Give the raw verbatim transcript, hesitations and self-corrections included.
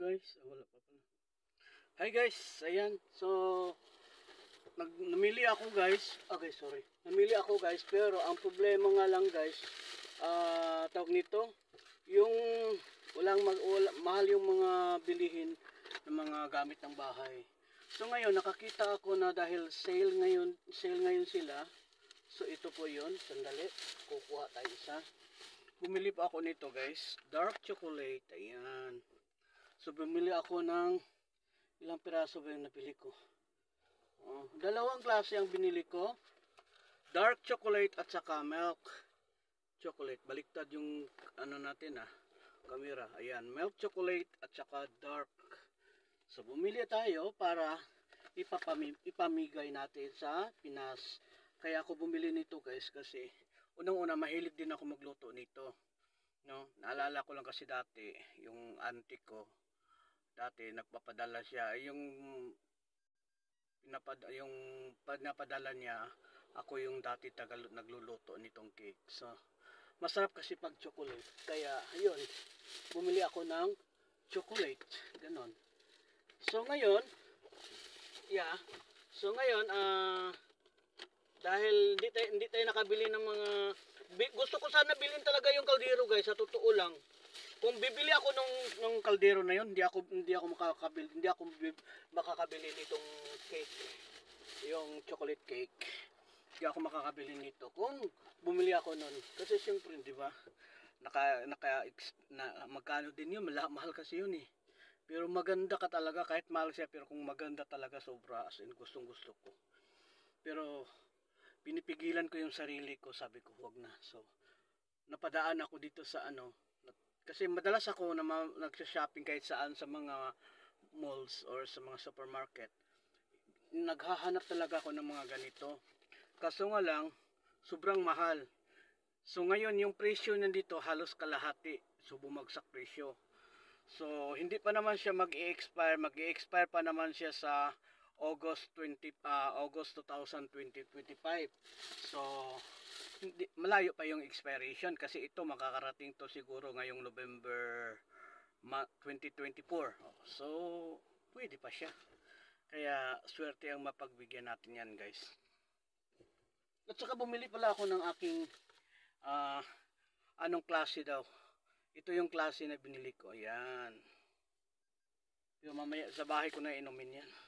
guys. Ah, wala pa pala. Hi guys, ayan. So, nag namili ako guys. Okay, sorry. Namili ako guys, pero ang problema nga lang guys, ah, uh, tawag nito, yung walang mag, wala, mahal yung mga bilihin ng mga gamit ng bahay. So ngayon nakakita ako na dahil sale ngayon, sale ngayon sila. So ito po 'yon, sandali. Kukuha tayo isa. Bumili pa ako nito guys, dark chocolate. Ayan. So bumili ako ng ilang piraso ba yung napili ko? Oh, dalawang klase ang binili ko. Dark chocolate at saka milk chocolate. Baliktad yung ano natin ah, camera. Ayan, milk chocolate at saka dark. So bumili tayo para ipapami ipamigay natin sa Pinas. Kaya ako bumili nito guys kasi unang-una mahilig din ako magluto nito. No, naalala ko lang kasi dati yung auntie ko dati nagpapadala siya yung pinapad yung pinapadala niya ako yung dati tagal nagluluto nitong cake. So masarap kasi pag chocolate. Kaya ayun, bumili ako ng chocolate, ganon. So ngayon, yeah. So ngayon, ah uh, dahil hindi tayo, hindi tayo nakabili ng mga gusto ko sana bilhin talaga yung kaldero guys, sa totoo lang. Kung bibili ako ng ng kaldero na yon, hindi ako hindi ako makakabili, hindi ako makakabili nitong cake. Yung chocolate cake. Hindi ako makakabili nito kung bumili ako noon. Kasi siyempre, di ba? Naka naka na, magkano din yun, mahal, mahal kasi yun eh. Pero maganda ka talaga kahit mahal siya, pero kung maganda talaga sobra, as in gustong-gusto ko. Pero pinipigilan ko yung sarili ko, sabi ko wag na. So napadaan ako dito sa ano, kasi madalas ako na nagsha-shopping kahit saan sa mga malls or sa mga supermarket. Naghahanap talaga ako ng mga ganito. Kaso nga lang, sobrang mahal. So ngayon yung presyo nandito halos kalahati. So bumagsak presyo. So hindi pa naman siya mag-i-expire, mag-i-expire pa naman siya sa August twentieth, uh, August twenty twenty-five. So hindi, malayo pa yung expiration kasi ito makakarating to siguro ngayong November twenty twenty-four. So pwede pa siya. Kaya swerte ang mapagbigyan natin yan guys. At saka bumili pala ako ng aking uh, anong klase daw. Ito yung klase na binili ko. Ayan. Yung mamaya sa bahay ko na inumin yan.